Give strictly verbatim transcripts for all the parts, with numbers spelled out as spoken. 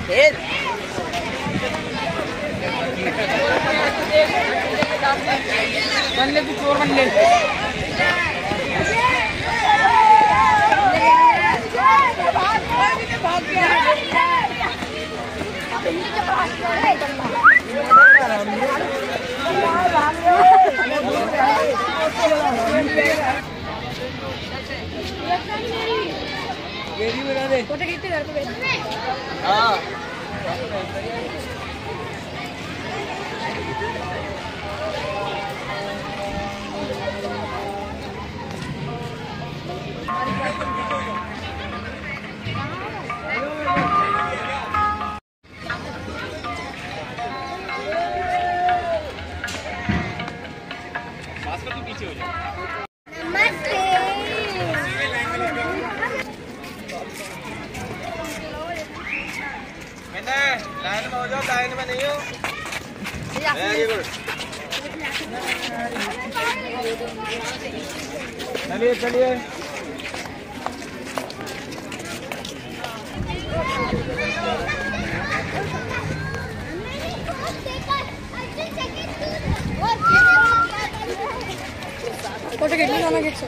फिर बन ले तू चोर बन ले। भाग गया। वेरी बना दे। फोटो खींचते घर पे। हाँ। पीछे हो जाओ। नमस्ते। लाइन में हो जाओ, लाइन में नहीं हो। चलिए चलिए। फोटो खींच लो, जाना खींचो।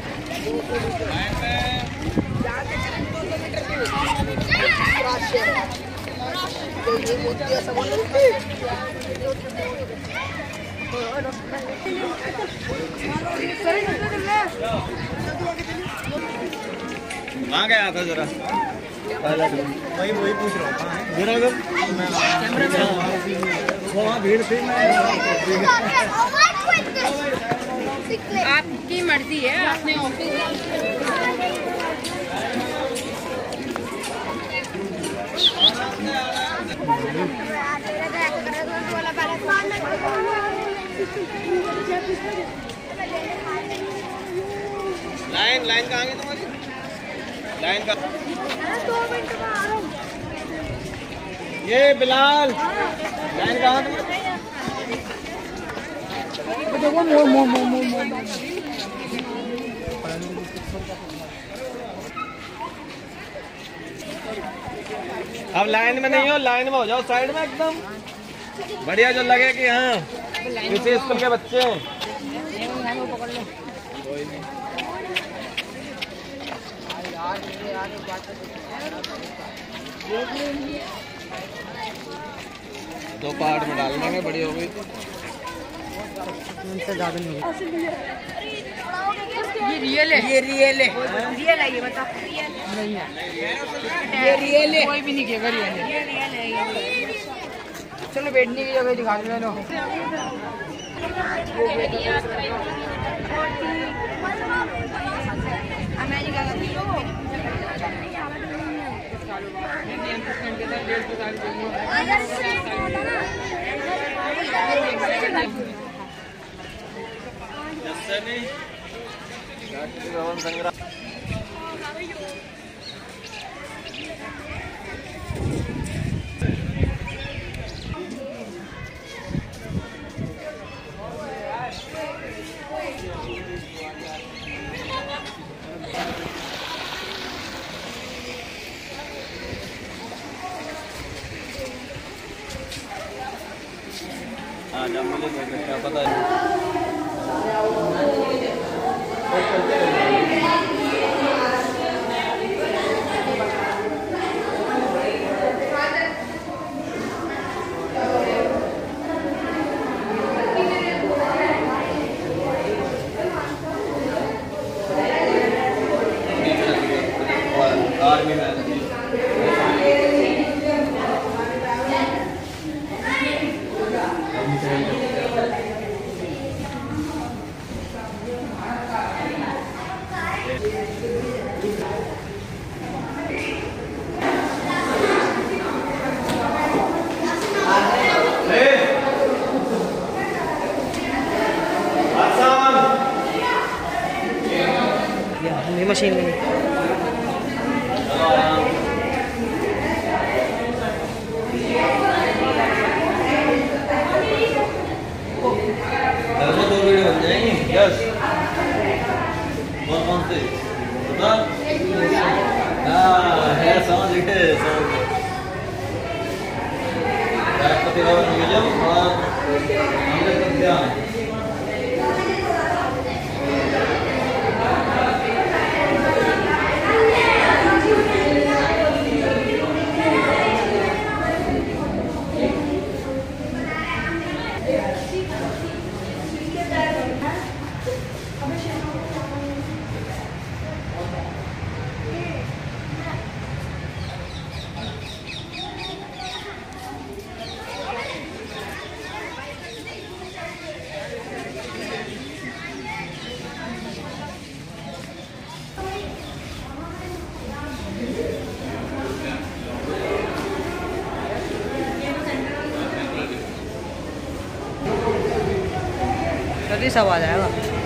वहाँ गया था जरा, वही वही पूछ रहा हूँ जरा वहाँ भीड़ थी। आपकी मर्जी है, अपने ऑफिस लाइन लाइन कहाँ गई तुम्हारी? लाइन का ये बिलाल लाइन कहाँ तुम्हारी? देखो मो मो मो मो मो अब लाइन में नहीं हो, लाइन में हो जाओ, साइड में एकदम बढ़िया, जो लगे कि हाँ किसी स्कूल के बच्चे हैं। दो पार्ट में डाल देंगे, बड़ी हो गई तो उनसे ज्यादा नहीं। ये रियल है, ये रियल है, रियल है, ये बता नहीं है, ये रियल है, कोई भी नहीं कहेगा रियल है, ये रियल है। चलो बैठने की जगह दिखा दो। अमेरिका का संग्राम जब मुझे क्या पता है। आर्मी में जल्दी सब आ जाएगा।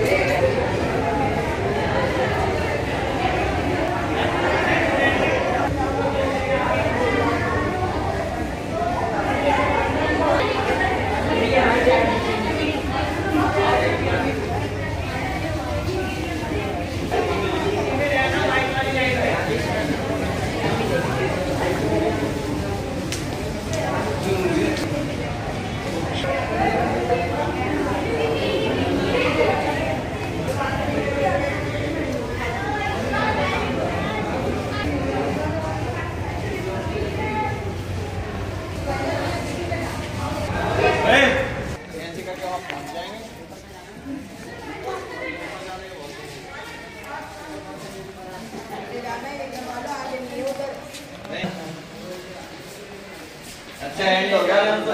अच्छा एंड हो गया अच्छा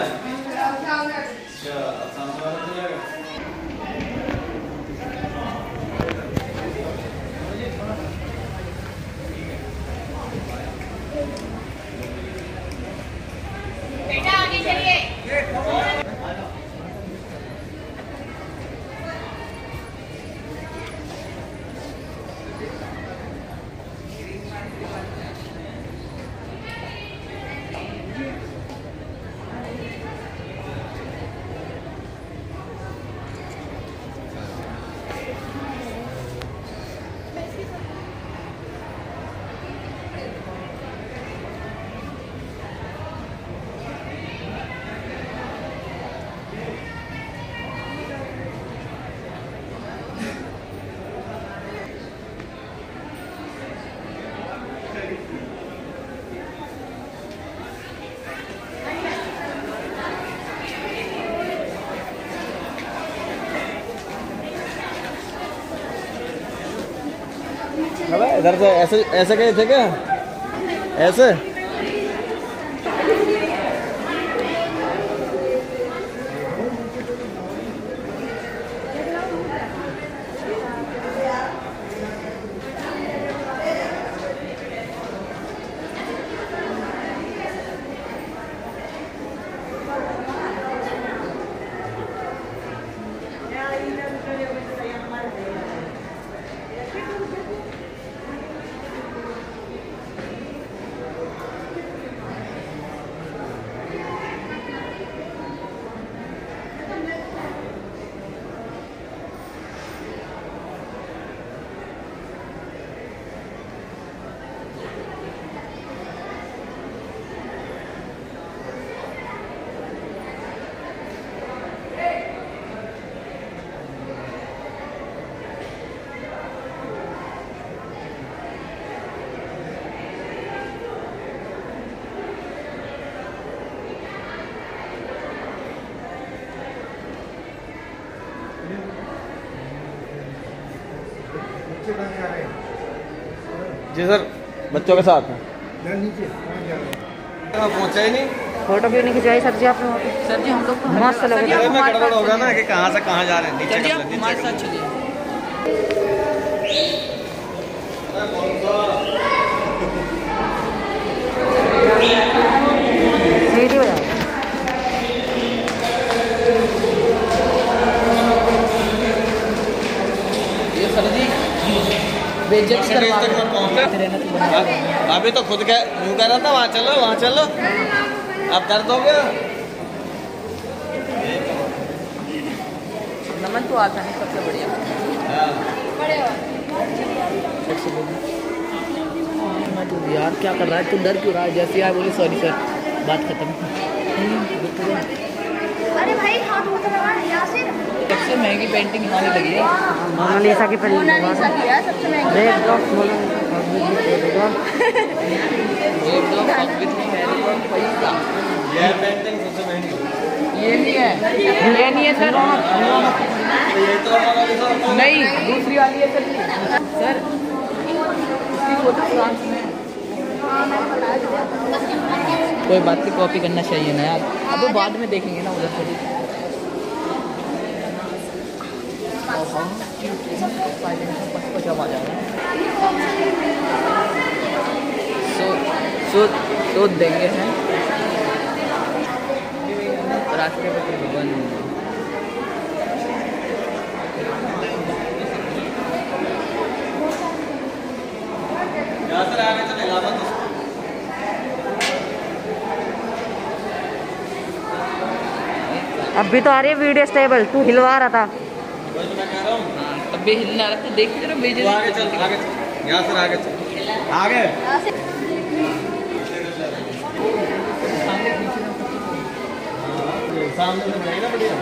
बेटा आगे चलिए। इधर से ऐसे ऐसे गए थे क्या ऐसे जी सर बच्चों के साथ पहुंचा ही नहीं फोटो क्यों नहीं खिंचवाई सर जी आपने? सर जी हम लोग मस्त लग रहा है। गड़बड़ होगा ना कि कहाँ से कहाँ जा रहे हैं। सर जी आप हमारे साथ चलिए। सीढ़ी बजाओ। ये सर जी बेइज्जत करवा अभी तो खुद के यूं कह रहा था वहाँ चलो वहाँ चलो अब दर्द हो गया। नमन तो आता नहीं सबसे बढ़िया यार क्या कर रहा है तू डर क्यों रहा है? जैसे यार बोले सॉरी सर बात खत्म। अरे भाई हाथ उठ रहा है यासिर। सबसे महंगी पेंटिंग यहाँ लगी है मोनालिसा की पेंटिंग। मोनालिसा की है सबसे महंगी। देख दो मोनालिसा ये पेंटिंग सबसे महंगी। ये नहीं है, ये नहीं है सर। ये तो नहीं, दूसरी वाली है सर। सर इसकी फोटो फ्रांस में। कोई बात नहीं, कॉपी करना चाहिए ना यार। अब बाद में देखेंगे ना उधर से। जब आ जाएगा सो सो तो देंगे हैं राष्ट्रपति भवन। अभी तो आ रही है वीडियो स्टेबल, तू हिलवा रहा था। अब भी हिलना रहा था, देख जरा भेज। आगे चल, आगे चल, यहाँ से आगे चल, आगे सामने से जाएगा बढ़िया।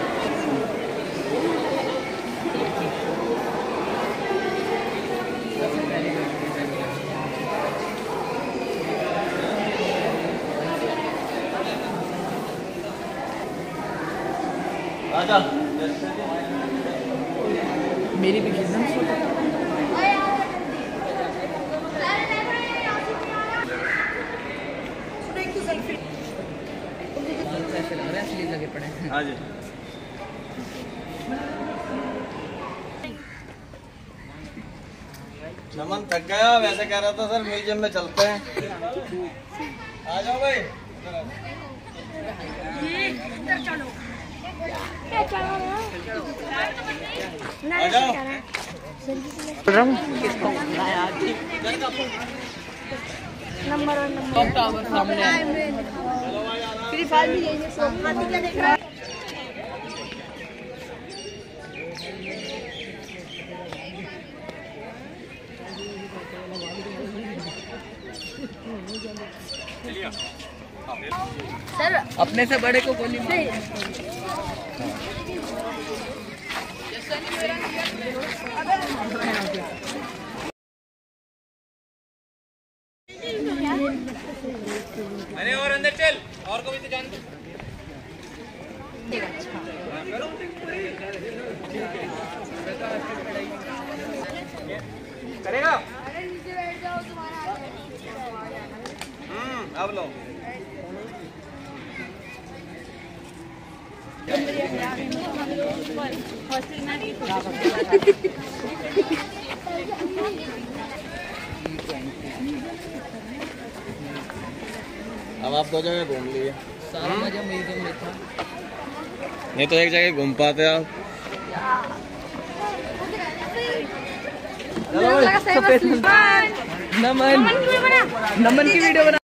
आजा मेरी भी खींचना। ऐसे लग रहा है असली लगे पड़े हैं। हाँ जी। नमन थक गया, वैसे कह रहा था सर म्यूजियम में चलते हैं। आ जाओ भाई। आ जाओ। नंबर वन नंबर टावर सामने है। फ्री फायर भी यही है। सोमनाथ क्या देख रहा है? सर अपने से बड़े को गोली मार। अरे और अंदर चल, और को भी तो जान दो। करेगा। हम्म, अब लो। अब आप दो जगह घूम लिए। सारा मजा म्यूजियम में था। नहीं तो एक जगह घूम पाते आप। नमन नमन की वीडियो बना।